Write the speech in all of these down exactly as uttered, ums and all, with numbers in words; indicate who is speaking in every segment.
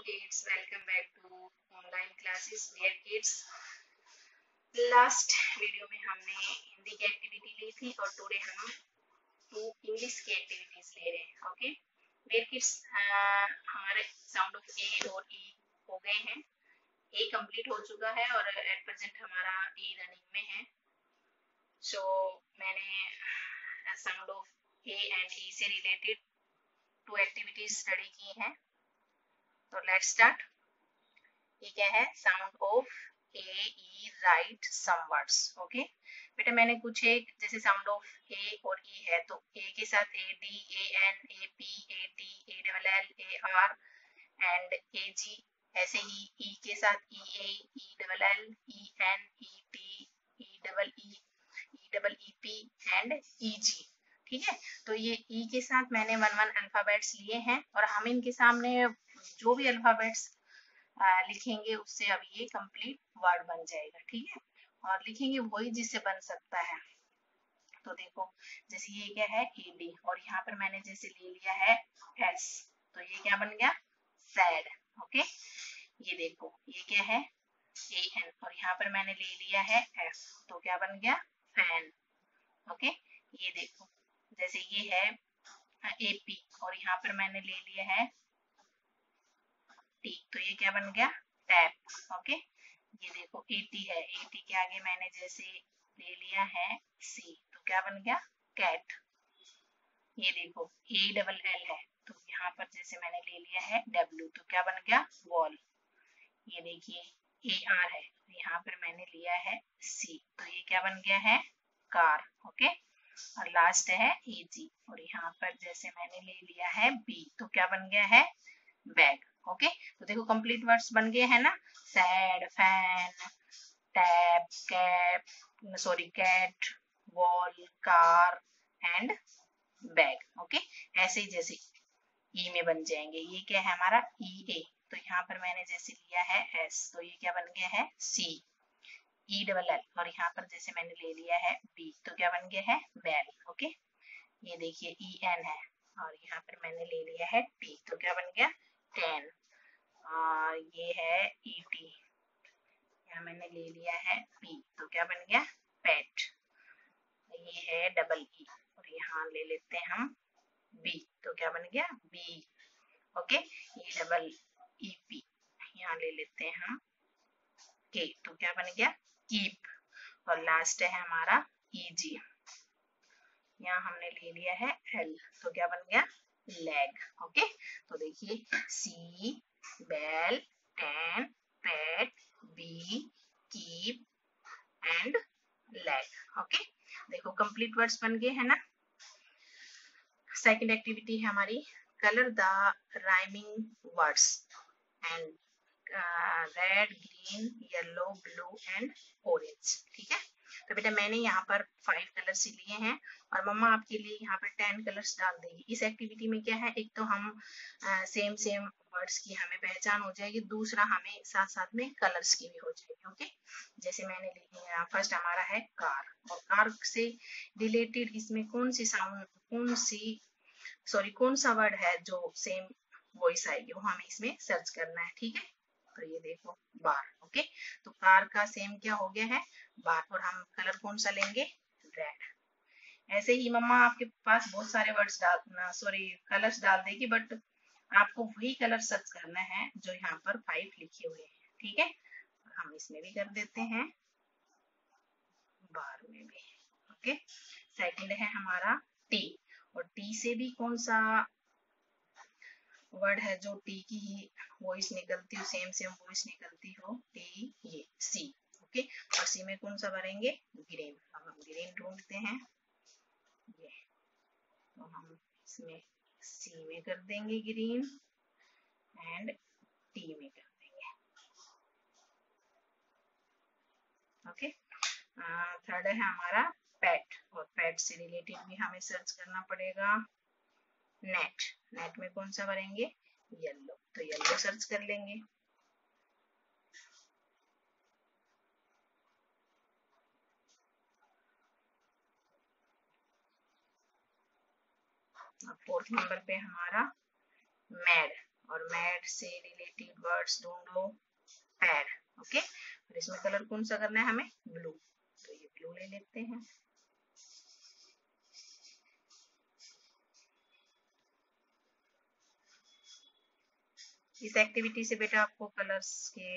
Speaker 1: kids, welcome back to online classes dear kids. Last video में हमने हिंदी की activity ली थी और टुडे हम टू इंग्लिश की एक्टिविटीज ले रहे हैं. ओके डियर किड्स, हमारे साउंड ऑफ ए और ई हो गए हैं. ए कंप्लीट हो चुका है और एट प्रेजेंट हमारा ई रनिंग में है. सो so, मैंने sound of A and E से रिलेटेड टू एक्टिविटीज स्टडी की हैं. तो लेट्स स्टार्ट. ये क्या है? Sound of A E write some words. Okay बेटा, मैंने कुछ एक जैसे साउंड ऑफ ए और ई है तो ए के साथ A D, A N, A P, A T, A double L, A R and A G. ऐसे ही ई के साथ E A, E double L, E N, E T, E double E, E double E P and E G. ठीक है, तो ये ई के साथ मैंने वन वन अल्फाबेट्स लिए हैं और हम इनके सामने जो भी अल्फाबेट्स लिखेंगे उससे अब ये कंप्लीट वर्ड बन जाएगा. ठीक है, और लिखेंगे वही जिससे बन सकता है. तो देखो, जैसे ये क्या है? ए डी, और यहाँ पर मैंने जैसे ले लिया है एस, तो ये क्या बन गया? सैड. ओके, ये देखो ये क्या है? ए एन, और यहाँ पर मैंने ले लिया है एफ, तो क्या बन गया? फैन. ओके, ये देखो जैसे ये है ए पी और यहाँ पर मैंने ले लिया है टी, तो ये क्या बन गया? टैप. ओके, ये देखो ए टी है, ए टी के आगे मैंने जैसे ले लिया है सी, तो क्या बन गया? कैट. ये देखो ए डबल एल है तो यहाँ पर जैसे मैंने ले लिया है डब्ल्यू, तो क्या बन गया? वॉल. ये देखिए ए आर है, यहाँ पर मैंने लिया है सी, तो ये क्या बन गया है? कार. ओके, और लास्ट है ए जी, और यहाँ पर जैसे मैंने ले लिया है बी, तो क्या बन गया है? बैग. ओके, तो देखो कंप्लीट वर्ड्स बन गए हैं ना. Sad, fan, tap, cap, sorry cat, wall, car and bag. Okay, ऐसे ही जैसे ई में बन जाएंगे. ये क्या है हमारा? ई ए, तो यहाँ पर मैंने जैसे लिया है एस, तो ये क्या बन गया है? सी. ई डबल एल, और यहाँ पर जैसे मैंने ले लिया है बी, तो क्या बन गया है? बेल. ओके, ये देखिए ई एन है और यहाँ पर मैंने ले लिया है टी, तो क्या बन गया? टेन. और ये है ई टी, यहाँ मैंने ले लिया है पी, तो क्या बन गया? पेट. ये है डबल ई और यहाँ ले लेते हैं हम बी, तो क्या बन गया? बी. ओके, ये डबल ई पी, यहाँ ले लेते हैं हम के, तो क्या बन गया? कीप. और लास्ट है हमारा ई जी, यहाँ हमने ले लिया है एल, तो क्या बन गया? लेग. ओके, तो देखिए see, bell, ten, pet, bee, keep and leg. Okay, देखो कंप्लीट वर्ड्स बन गए हैं ना. सेकंड एक्टिविटी है हमारी colour the rhyming words and red, green, yellow, blue and orange. ठीक है, तो बेटा मैंने यहाँ पर फाइव कलर्स लिए हैं और मम्मा आपके लिए यहाँ पर टेन कलर्स डाल देगी. इस एक्टिविटी में क्या है, एक तो हम सेम सेम वर्ड्स की हमें पहचान हो जाएगी, दूसरा हमें साथ साथ में कलर्स की भी हो जाएगी. ओके, जैसे मैंने लिखी फर्स्ट हमारा है कार, और कार से रिलेटेड इसमें कौन सी साउंड कौन सी सॉरी कौन सा वर्ड है जो सेम वॉइस आएगी वो हमें इसमें सर्च करना है. ठीक है, तो ये देखो बार. ओके, तो कार का सेम क्या हो गया है? बार. और हम कलर कौन सा लेंगे? रेड. ऐसे ही मम्मा आपके पास बहुत सारे वर्ड्स डाल सॉरी कलर्स डाल देगी, बट आपको वही कलर सर्च करना है जो यहाँ पर फाइव लिखे हुए हैं. ठीक है, हम इसमें भी कर देते हैं, बार में भी. ओके, सेकंड है हमारा टी, और टी से भी कौन सा वर्ड है जो टी की ही वॉइस निकलती हो, सेम सेम वॉइस निकलती हो? टी. ये सी. ओके, और सी में कौन सा भरेंगे? ग्रीन. अब हम ग्रीन ढूंढते हैं, ये तो हम इसमें सी में कर देंगे ग्रीन एंड टी में कर देंगे. ओके, थर्ड है हमारा पेट, और पेट से रिलेटेड भी हमें सर्च करना पड़ेगा. नेट. नेट में कौन सा भरेंगे? येलो, तो येलो सर्च कर लेंगे. फोर्थ नंबर पे हमारा मैड, और मैड से रिलेटेड वर्ड्स ढूंढो, पैड। ओके, और इसमें कलर कौन सा करना है हमें? ब्लू। तो ये ब्लू ले लेते हैं। इस एक्टिविटी से बेटा आपको कलर्स के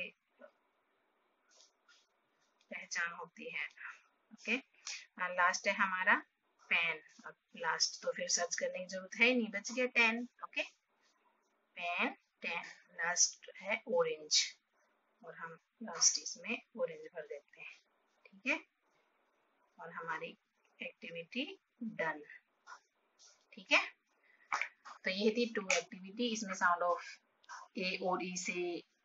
Speaker 1: पहचान होती है। ओके, लास्ट है हमारा पेन। लास्ट तो फिर सर्च करने की जरूरत है नहीं, बच गया ten. Okay, pen ten. Last है ऑरेंज, और हम लास्ट इसमें ऑरेंज भर देते हैं। ठीक है, और हमारी एक्टिविटी डन। ठीक है, तो ये थी टू एक्टिविटी। इसमें साउंड ऑफ ए और ई से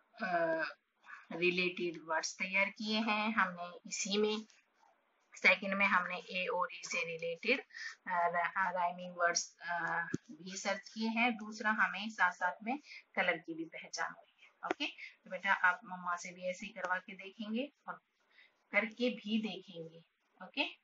Speaker 1: रिलेटेड वर्ड्स तैयार किए हैं हमने। इसी में सेकंड में हमने ए और ई से रिलेटेड राइमिंग वर्ड्स भी सर्च किए हैं। दूसरा हमें साथ साथ में कलर की भी पहचान हुई है। ओके, तो बेटा आप मम्मा से भी ऐसे ही करवा के देखेंगे और करके भी देखेंगे। ओके।